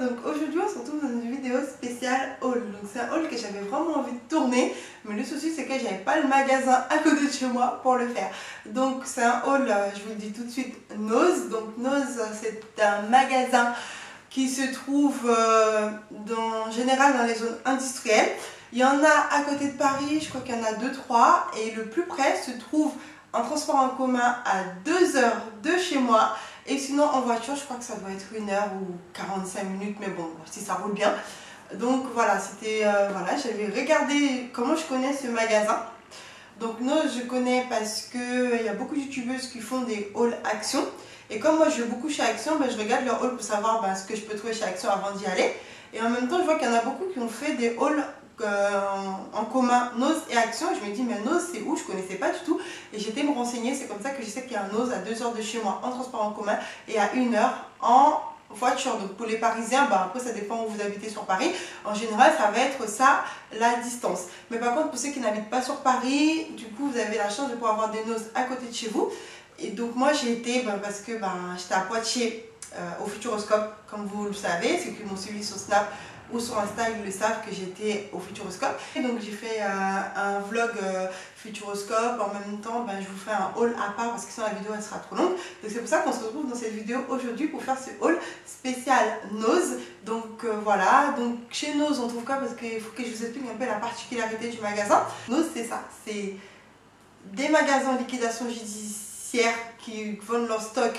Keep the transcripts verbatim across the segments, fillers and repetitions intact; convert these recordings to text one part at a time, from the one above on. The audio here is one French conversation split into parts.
donc aujourd'hui on se retrouve dans une vidéo spéciale haul. Donc c'est un haul que j'avais vraiment envie de tourner, mais le souci c'est que j'avais pas le magasin à côté de chez moi pour le faire. Donc c'est un haul, je vous le dis tout de suite, Nose. Donc Nose c'est un magasin qui se trouve euh, dans, en général dans les zones industrielles. Il y en a à côté de Paris, je crois qu'il y en a deux trois, et le plus près se trouve en transport en commun à deux heures de chez moi. Et sinon en voiture, je crois que ça doit être une heure ou quarante-cinq minutes, mais bon, si ça roule bien. Donc voilà, c'était euh, voilà, j'avais regardé comment je connais ce magasin. Donc Nose, je connais parce qu'il y a beaucoup de youtubeuses qui font des hauls Action. Et comme moi je vais beaucoup chez Action, ben, je regarde leur haul pour savoir ben, ce que je peux trouver chez Action avant d'y aller. Et en même temps, je vois qu'il y en a beaucoup qui ont fait des hauls Euh, en commun, Nose et Action. Je me dis mais Nose c'est où? Je connaissais pas du tout et j'étais me renseigner. C'est comme ça que je sais qu'il y a un Nose à deux heures de chez moi en transport en commun et à une heure en voiture. Donc pour les Parisiens, bah après ça dépend où vous habitez sur Paris, en général ça va être ça la distance. Mais par contre pour ceux qui n'habitent pas sur Paris, du coup vous avez la chance de pouvoir avoir des Nose à côté de chez vous. Et donc moi j'ai été bah, parce que bah, j'étais à Poitiers euh, au Futuroscope, comme vous le savez, ceux qui m'ont suivi sur Snap ou sur Insta, ils le savent que j'étais au Futuroscope. Et donc j'ai fait euh, un vlog euh, Futuroscope. En même temps, ben, je vous fais un haul à part parce que sinon la vidéo elle sera trop longue. Donc c'est pour ça qu'on se retrouve dans cette vidéo aujourd'hui pour faire ce haul spécial Nose. Donc euh, voilà, donc chez Nose on trouve quoi? Parce qu'il faut que je vous explique un peu la particularité du magasin. Nose c'est ça, c'est des magasins en liquidation judiciaire qui vendent leur stock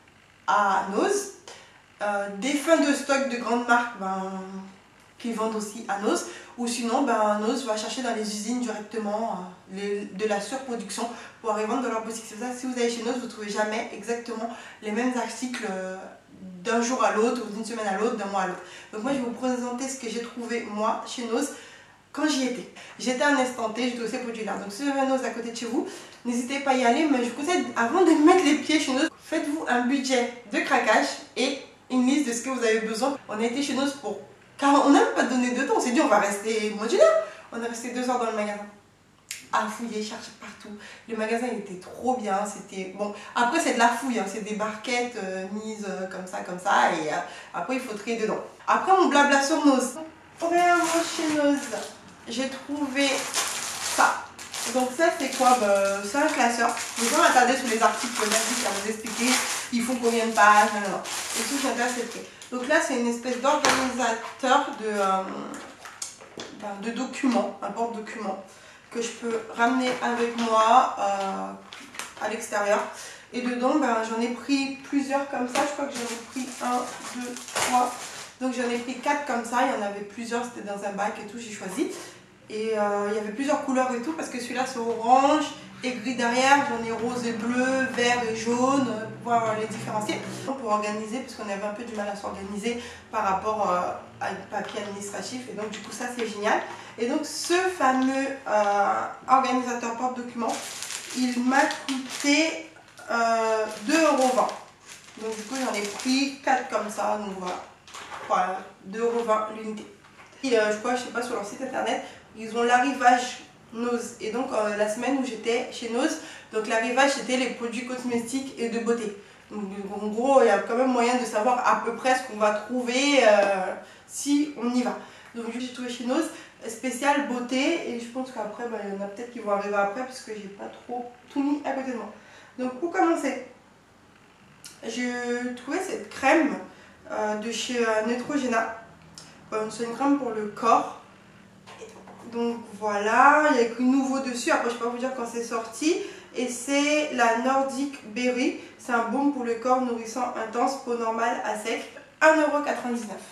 à Nose. Euh, des fins de stock de grandes marques ben, qui vendent aussi à Nose, ou sinon ben, Nose va chercher dans les usines directement euh, les, de la surproduction pour aller vendre dans leur boutique. C'est ça, si vous allez chez Nose, vous ne trouvez jamais exactement les mêmes articles euh, d'un jour à l'autre, ou d'une semaine à l'autre, d'un mois à l'autre. Donc moi je vais vous présenter ce que j'ai trouvé moi chez Nose quand j'y étais. J'étais à un instant T, j'ai trouvé ces produits-là. Donc si vous avez un Nose à côté de chez vous, n'hésitez pas à y aller, mais je vous conseille, avant de mettre les pieds chez Nose, faites-vous un budget de craquage et une liste de ce que vous avez besoin. On a été chez Nose pour car on n'a même pas donné de temps, on s'est dit on va rester modulaire. On est resté deux heures dans le magasin à fouiller, chercher partout. Le magasin il était trop bien, c'était bon. Après c'est de la fouille, hein. C'est des barquettes euh, mises euh, comme ça, comme ça, et euh, après il faut trier dedans. Après on blabla sur Nose. Premièrement chez Nose, j'ai trouvé ça. Donc ça c'est quoi? Bah, c'est un classeur. Je vais pas m'attarder sur les articles basiques à vous expliquer. Ils font combien de pages, non, non, non. Et tout j'intéresse c'est prêt. Donc là c'est une espèce d'organisateur de, euh, de documents, un porte-document que je peux ramener avec moi euh, à l'extérieur. Et dedans ben, j'en ai pris plusieurs comme ça. Je crois que j'en ai pris un, deux, trois. Donc j'en ai pris quatre comme ça. Il y en avait plusieurs, c'était dans un bac et tout, j'ai choisi. Et euh, il y avait plusieurs couleurs et tout parce que celui-là c'est orange et gris derrière, j'en ai rose et bleu, vert et jaune pour pouvoir les différencier. Pour organiser, parce qu'on avait un peu du mal à s'organiser par rapport euh, à du papier administratif, et donc du coup ça c'est génial. Et donc ce fameux euh, organisateur porte-document, il m'a coûté euh, deux euros vingt. Donc du coup j'en ai pris quatre comme ça, donc voilà, voilà deux euros vingt l'unité. Et euh, je crois, je sais pas, sur leur site internet, ils ont l'arrivage Nose. Et donc euh, la semaine où j'étais chez Nose, donc l'arrivage c'était les produits cosmétiques et de beauté. Donc en gros il y a quand même moyen de savoir à peu près ce qu'on va trouver euh, si on y va. Donc j'ai trouvé chez Nose spécial beauté, et je pense qu'après bah, il y en a peut-être qui vont arriver après puisque j'ai pas trop tout mis à côté de moi. Donc pour commencer, j'ai trouvé cette crème euh, de chez euh, Neutrogena. C'est une crème pour le corps. Donc voilà, il y a écrit nouveau dessus. Après je peux pas vous dire quand c'est sorti. Et c'est la Nordic Berry. C'est un baume pour le corps nourrissant intense, peau normale à sec. un euro quatre-vingt-dix-neuf.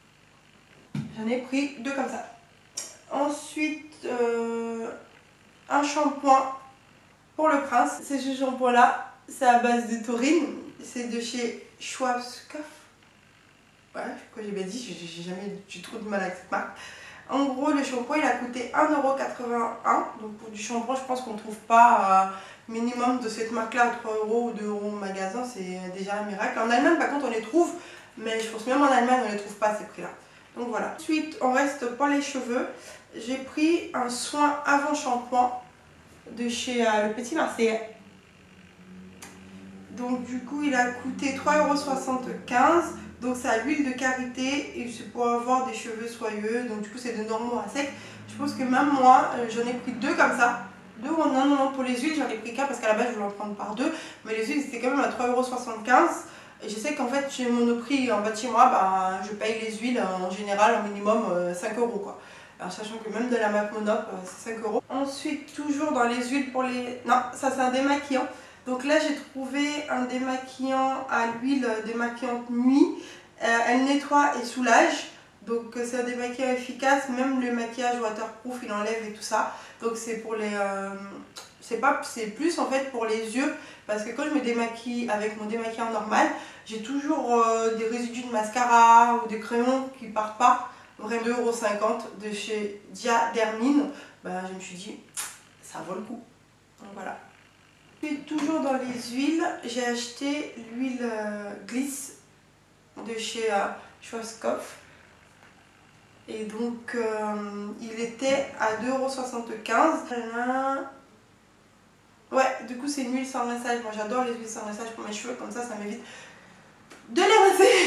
J'en ai pris deux comme ça. Ensuite, euh, un shampoing pour le prince. C'est ce shampoing là. C'est à base de taurine. C'est de chez Schwarzkopf. Voilà, je crois que j'ai bien dit, j'ai jamais eu trop de mal avec cette marque. En gros, le shampoing il a coûté un euro quatre-vingt-un. Donc pour du shampoing, je pense qu'on ne trouve pas euh, minimum de cette marque-là à trois euros ou deux euros au magasin. C'est déjà un miracle. En Allemagne, par contre, on les trouve, mais je pense même en Allemagne, on ne les trouve pas à ces prix-là. Donc voilà. Ensuite, on reste pour les cheveux. J'ai pris un soin avant shampoing de chez euh, Le Petit Marseillais. Donc du coup, il a coûté trois euros soixante-quinze. Donc c'est à l'huile de karité et c'est pour avoir des cheveux soyeux. Donc du coup c'est de normaux à sec. Je pense que même moi, j'en ai pris deux comme ça. Deux ou non, non, non, pour les huiles j'en ai pris qu'un parce qu'à la base je voulais en prendre par deux. Mais les huiles c'était quand même à trois euros soixante-quinze. Et je sais qu'en fait chez Monoprix en bas de chez moi, bah, je paye les huiles en général au minimum cinq euros quoi. Alors sachant que même de la marque Monop c'est cinq euros. Ensuite toujours dans les huiles pour les... Non, ça c'est un démaquillant. Donc là j'ai trouvé un démaquillant à l'huile démaquillante nuit. Euh, elle nettoie et soulage. Donc c'est un démaquillant efficace, même le maquillage waterproof il enlève et tout ça. Donc c'est pour les... Euh, c'est pas, c'est plus en fait pour les yeux. Parce que quand je me démaquille avec mon démaquillant normal, j'ai toujours euh, des résidus de mascara ou des crayons qui partent pas. Vraiment deux euros cinquante de chez Diadermine. Ben, je me suis dit, ça vaut le coup. Donc voilà. Puis toujours dans les huiles, j'ai acheté l'huile euh, Glisse de chez euh, Schwarzkopf. Et donc euh, il était à deux euros soixante-quinze. Ouais, du coup c'est une huile sans rinçage. Moi j'adore les huiles sans rinçage pour mes cheveux, comme ça ça m'évite de les rincer.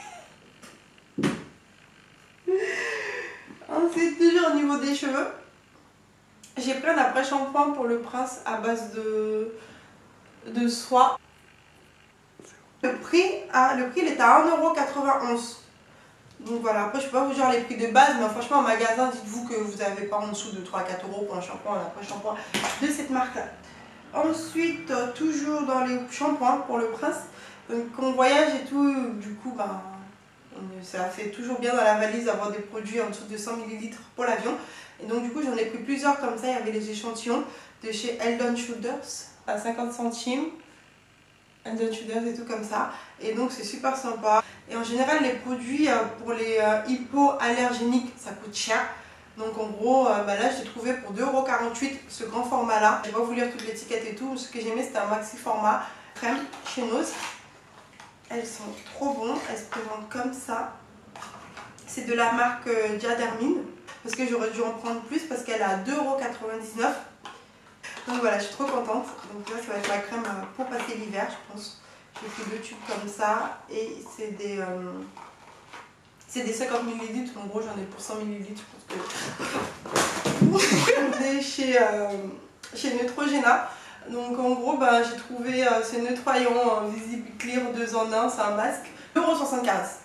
Ensuite, toujours au niveau des cheveux, j'ai pris un après-shampoing pour le prince à base de, de soie. Le prix, ah, le prix il est à un euro quatre-vingt-onze. Donc voilà, après je peux pas vous dire les prix de base, mais franchement en magasin, dites-vous que vous n'avez pas en dessous de trois à quatre euros pour un shampoing, un après-shampoing de cette marque-là. Ensuite, toujours dans les shampoings pour le prince, donc on voyage et tout, du coup, ben, ça fait toujours bien dans la valise d'avoir des produits en dessous de cent millilitres pour l'avion. Et donc du coup j'en ai pris plusieurs comme ça, il y avait les échantillons de chez Head and Shoulders à cinquante centimes. Head and Shoulders et tout comme ça. Et donc c'est super sympa. Et en général les produits pour les hypoallergéniques ça coûte cher. Donc en gros, bah là je l'ai trouvé pour deux euros quarante-huit ce grand format là. Je vais pas vous lire toute l'étiquette et tout. Ce que j'aimais c'était un maxi format crème chez Nose. Elles sont trop bonnes, elles se présentent comme ça. C'est de la marque Diadermine. Parce que j'aurais dû en prendre plus parce qu'elle est à deux euros quatre-vingt-dix-neuf. Donc voilà, je suis trop contente. Donc là ça va être ma crème pour passer l'hiver je pense. J'ai pris deux tubes comme ça et c'est des... Euh, c'est des cinquante millilitres, en gros j'en ai pour cent millilitres, je pense que... C'est chez, euh, chez Neutrogena. Donc en gros bah, j'ai trouvé euh, ces nettoyants euh, Visible Clear deux en un, c'est un masque, deux euros soixante-quinze.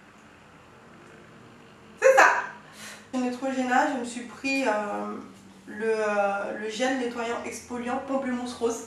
C'est ça. Chez Neutrogena, je me suis pris euh, le, euh, le gel nettoyant exfoliant Pamplemousse Rose.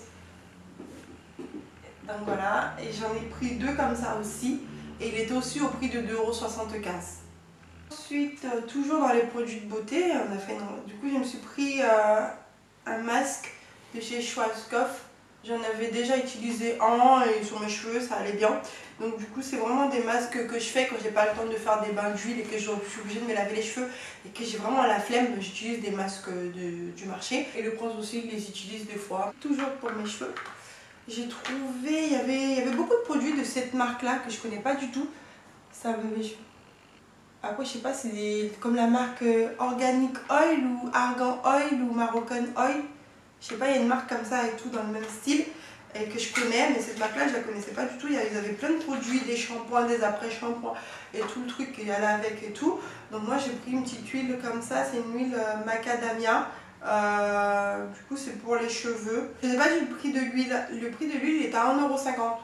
Donc voilà, et j'en ai pris deux comme ça aussi. Et il était aussi au prix de deux euros soixante-quinze. Ensuite, euh, toujours dans les produits de beauté, on a fait non, du coup je me suis pris euh, un masque de chez Schwarzkopf. J'en avais déjà utilisé un et sur mes cheveux ça allait bien. Donc du coup c'est vraiment des masques que je fais quand j'ai pas le temps de faire des bains d'huile et que je suis obligée de me laver les cheveux et que j'ai vraiment la flemme, j'utilise des masques de, du marché. Et le prince aussi il les utilise des fois, toujours pour mes cheveux. J'ai trouvé, il y avait, il y avait beaucoup de produits de cette marque là que je connais pas du tout. Ça me... Après je sais pas, c'est comme la marque Organic Oil ou Argan Oil ou Moroccan Oil. Je sais pas, il y a une marque comme ça et tout dans le même style et que je connais, mais cette marque là je la connaissais pas du tout. Ils avaient plein de produits, des shampoings, des après-shampoings et tout le truc qui allait avec et tout. Donc moi j'ai pris une petite huile comme ça, c'est une huile macadamia. Euh, du coup c'est pour les cheveux. Je sais pas du prix de l'huile, le prix de l'huile est à un euro cinquante.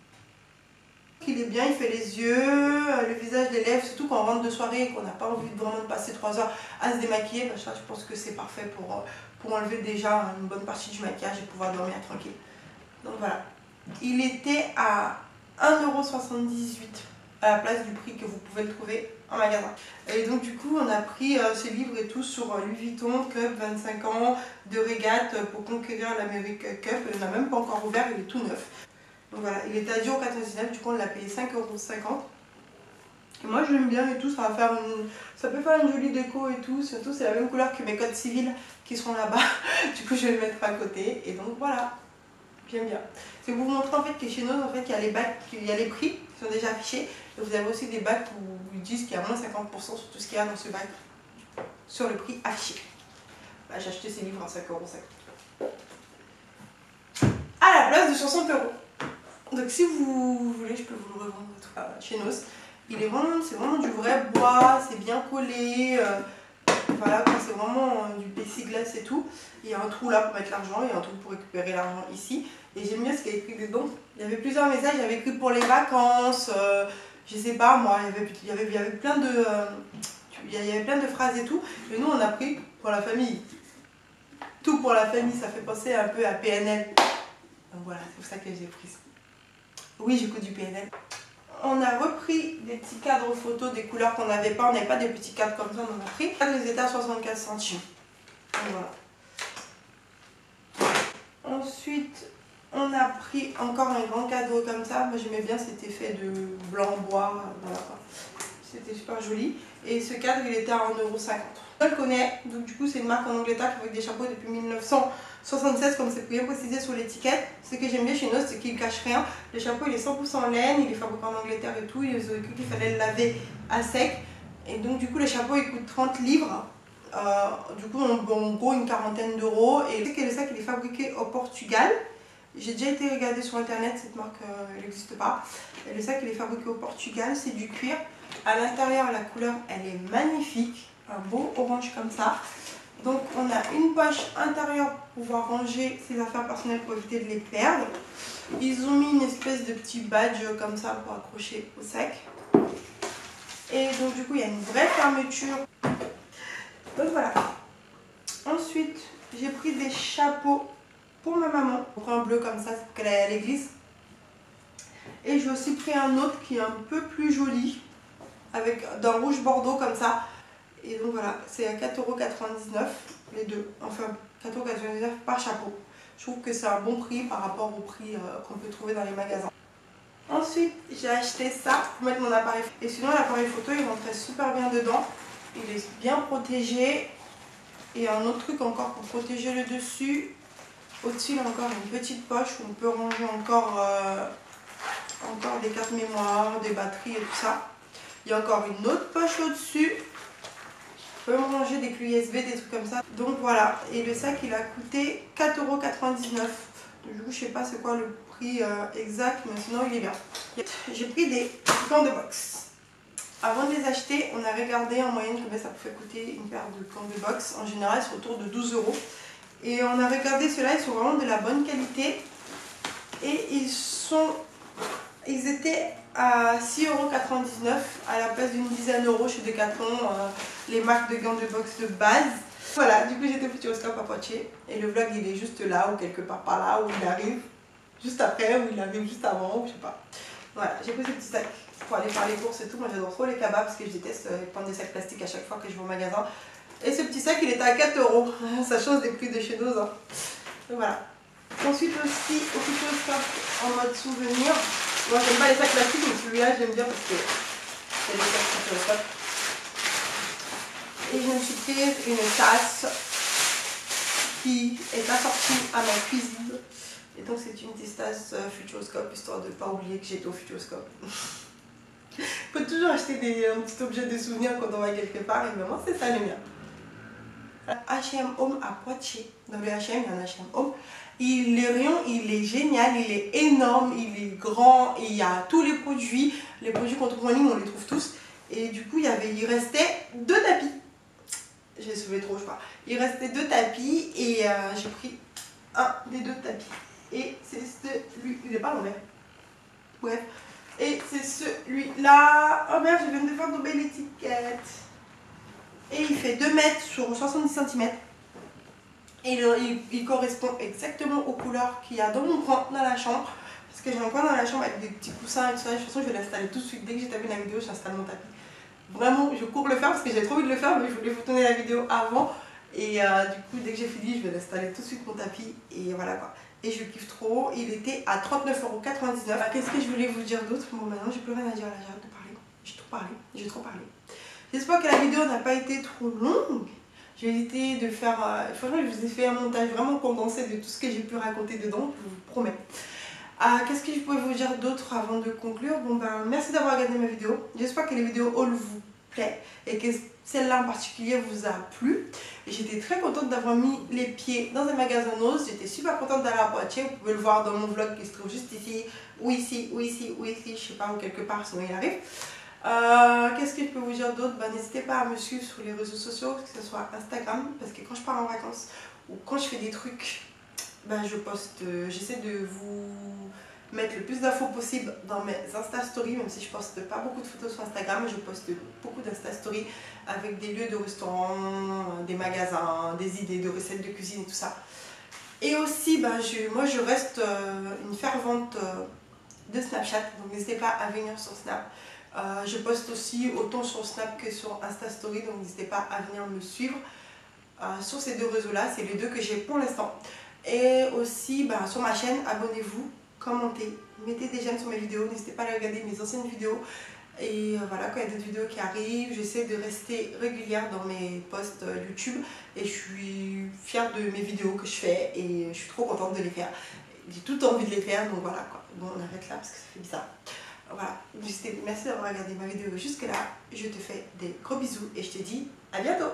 Il est bien, il fait les yeux, le visage, les lèvres, surtout quand on rentre de soirée et qu'on n'a pas envie de vraiment de passer trois heures à se démaquiller. Ben ça, je pense que c'est parfait pour, pour enlever déjà une bonne partie du maquillage et pouvoir dormir tranquille. Donc voilà, il était à un euro soixante-dix-huit à la place du prix que vous pouvez le trouver en magasin. Et donc du coup on a pris euh, ces livres et tout sur euh, Louis Vuitton Cup vingt-cinq ans de régate pour conquérir l'America Cup. Il n'a même pas encore ouvert, il est tout neuf. Donc voilà, il était à dix euros quatre-vingt-dix-neuf, du coup on l'a payé cinq euros cinquante. Et moi je l'aime bien et tout, ça va faire une... ça peut faire une jolie déco et tout, surtout c'est la même couleur que mes codes civils qui sont là-bas. Du coup je vais le mettre à côté et donc voilà, j'aime bien. C'est pour vous montrer en fait que chez nous en fait il y a les bacs, il y a les prix qui sont déjà affichés. Et vous avez aussi des bacs où ils disent qu'il y a moins cinquante pour cent sur tout ce qu'il y a dans ce bac, sur le prix affiché. Bah, j'ai acheté ces livres à cinq euros cinquante. À la place de soixante euros. Donc si vous voulez, je peux vous le revendre chez Nose. Il est vraiment, c'est vraiment du vrai bois, c'est bien collé. Euh, voilà, c'est vraiment euh, du plexiglas et tout. Il y a un trou là pour mettre l'argent, il y a un trou pour récupérer l'argent ici. Et j'aime bien ce qu'il y a écrit dedans. Il y avait plusieurs messages, il y avait écrit pour les vacances, euh, je sais pas moi, il y avait, il y avait, il y avait plein de, euh, il y avait plein de phrases et tout. Et nous on a pris pour la famille. Tout pour la famille, ça fait penser un peu à P N L. Donc voilà, c'est pour ça que j'ai pris ça. Oui, j'écoute du P N L. On a repris des petits cadres photos des couleurs qu'on n'avait pas. On n'avait pas des petits cadres comme ça, on en a pris. Ils étaient à soixante-quinze centimes. Donc voilà. Ensuite, on a pris encore un grand cadeau comme ça. Moi j'aimais bien cet effet de blanc bois. Voilà. C'était super joli. Et ce cadre, il était à un euro cinquante. Je le connais, donc du coup c'est une marque en Angleterre qui fait des chapeaux depuis mille neuf cent soixante-seize, comme c'est bien précisé sur l'étiquette. Ce que j'aime bien chez Nose, c'est qu'il ne cache rien. Le chapeau il est cent pour cent en laine, il est fabriqué en Angleterre et tout. Ils ont écrit qu'il fallait le laver à sec. Et donc du coup le chapeau il coûte trente livres. Euh, du coup en, en gros une quarantaine d'euros. Et je sais que le sac il est fabriqué au Portugal. J'ai déjà été regarder sur internet, cette marque euh, elle n'existe pas. Et le sac il est fabriqué au Portugal, c'est du cuir. À l'intérieur la couleur elle est magnifique. Un beau orange comme ça. Donc on a une poche intérieure pour pouvoir ranger ses affaires personnelles pour éviter de les perdre. Ils ont mis une espèce de petit badge comme ça pour accrocher au sac. Et donc du coup il y a une vraie fermeture. Donc voilà. Ensuite j'ai pris des chapeaux pour ma maman. J'ai pris un bleu comme ça pour qu'elle aille à l'église. Et j'ai aussi pris un autre qui est un peu plus joli. Avec d'un rouge bordeaux comme ça. Et donc voilà, c'est à quatre euros quatre-vingt-dix-neuf les deux, enfin quatre euros quatre-vingt-dix-neuf par chapeau. Je trouve que c'est un bon prix par rapport au prix euh, qu'on peut trouver dans les magasins. Ensuite, j'ai acheté ça pour mettre mon appareil. Et sinon, l'appareil photo, il rentrait super bien dedans. Il est bien protégé. Et un autre truc encore pour protéger le dessus. Au-dessus, il y a encore une petite poche où on peut ranger encore, euh, encore des cartes mémoire, des batteries et tout ça. Il y a encore une autre poche au-dessus. Je peux me ranger des clés U S B, des trucs comme ça. Donc voilà, et le sac il a coûté quatre euros quatre-vingt-dix-neuf. Du coup je sais pas c'est quoi le prix euh, exact, mais sinon il est bien. J'ai pris des gants de boxe. Avant de les acheter, on a regardé en moyenne combien ça pouvait coûter une paire de gants de boxe. En général c'est autour de douze euros. Et on a regardé ceux-là, ils sont vraiment de la bonne qualité. Et ils sont... Ils étaient à six euros quatre-vingt-dix-neuf à la place d'une dizaine d'euros chez Decathlon, euh, les marques de gants de boxe de base. Voilà, du coup j'étais au Futuroscope à Poitiers et le vlog il est juste là ou quelque part par là où il arrive juste après ou il arrive juste avant, ou je sais pas. Voilà, j'ai pris ce petit sac pour aller faire les courses et tout. Moi j'adore trop les cabas parce que je déteste prendre des sacs plastiques à chaque fois que je vais au magasin. Et ce petit sac il était à quatre euros, ça change des prix de chez nous. Hein. Donc voilà. Ensuite aussi au Futuroscope en mode souvenir. Moi j'aime pas les sacs plastiques, mais celui-là j'aime bien parce que c'est des sacs Futuroscope. Et je me suis pris une tasse qui est assortie à ma cuisine. Et donc c'est une petite tasse Futuroscope, histoire de ne pas oublier que j'étais au Futuroscope. Il faut toujours acheter des un petit objet de souvenir quand on va quelque part, et moi c'est ça le mien. H et M Home à Poitiers, dans le H et M il y a un H et M Home. Il, le rayon il est génial, il est énorme, il est grand, et il y a tous les produits, les produits qu'on trouve en ligne on les trouve tous. Et du coup il, y avait, il restait deux tapis, j'ai soulevé trop je crois, il restait deux tapis et euh, j'ai pris un des deux tapis. Et c'est celui, il n'est pas l'envers, bref, et c'est celui-là, oh merde je viens de faire tomber l'étiquette. Et il fait deux mètres sur soixante-dix centimètres. Et il, il, il correspond exactement aux couleurs qu'il y a dans mon coin dans la chambre. Parce que j'ai un coin dans la chambre avec des petits coussins et tout ça. De toute façon, je vais l'installer tout de suite. Dès que j'ai terminé la vidéo, j'installe mon tapis. Vraiment, je cours le faire parce que j'ai trop envie de le faire, mais je voulais vous tourner la vidéo avant. Et euh, du coup, dès que j'ai fini, je vais l'installer tout de suite mon tapis. Et voilà quoi. Et je kiffe trop. Il était à trente-neuf euros quatre-vingt-dix-neuf. Qu'est-ce que je voulais vous dire d'autre? Bon, maintenant, j'ai plus rien à dire là. J'arrête de parler. J'ai trop parlé. J'ai trop parlé. J'espère que la vidéo n'a pas été trop longue. J'ai évité de faire... Euh, franchement, je vous ai fait un montage vraiment condensé de tout ce que j'ai pu raconter dedans, je vous promets. Euh, Qu'est-ce que je pourrais vous dire d'autre avant de conclure? Bon ben, merci d'avoir regardé ma vidéo. J'espère que les vidéos haul vous plaît et que celle-là en particulier vous a plu. J'étais très contente d'avoir mis les pieds dans un magasin Nose. J'étais super contente d'aller à Poitiers. Vous pouvez le voir dans mon vlog qui se trouve juste ici, ou ici, ou ici, ou ici, je sais pas, ou quelque part, sinon il arrive. Euh, Qu'est-ce que je peux vous dire d'autre? Bah, n'hésitez pas à me suivre sur les réseaux sociaux, que ce soit Instagram, parce que quand je pars en vacances ou quand je fais des trucs, bah, je poste, euh, j'essaie de vous mettre le plus d'infos possible dans mes Insta Stories, même si je poste pas beaucoup de photos sur Instagram, je poste beaucoup d'Insta Stories avec des lieux de restaurants, des magasins, des idées de recettes de cuisine et tout ça. Et aussi, bah, je, moi je reste euh, une fervente euh, de Snapchat, donc n'hésitez pas à venir sur Snap. Euh, je poste aussi autant sur Snap que sur Insta Story, donc n'hésitez pas à venir me suivre euh, sur ces deux réseaux-là, c'est les deux que j'ai pour l'instant. Et aussi bah, sur ma chaîne, abonnez-vous, commentez, mettez des j'aime sur mes vidéos, n'hésitez pas à aller regarder mes anciennes vidéos. Et euh, voilà, quand il y a d'autres vidéos qui arrivent, j'essaie de rester régulière dans mes posts euh, YouTube et je suis fière de mes vidéos que je fais et je suis trop contente de les faire. J'ai tout envie de les faire, donc voilà quoi. Bon, on arrête là parce que ça fait bizarre. Voilà, merci d'avoir regardé ma vidéo jusque là. Je te fais des gros bisous et je te dis à bientôt.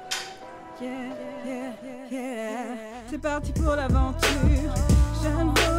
Yeah, yeah, yeah. C'est parti pour l'aventure.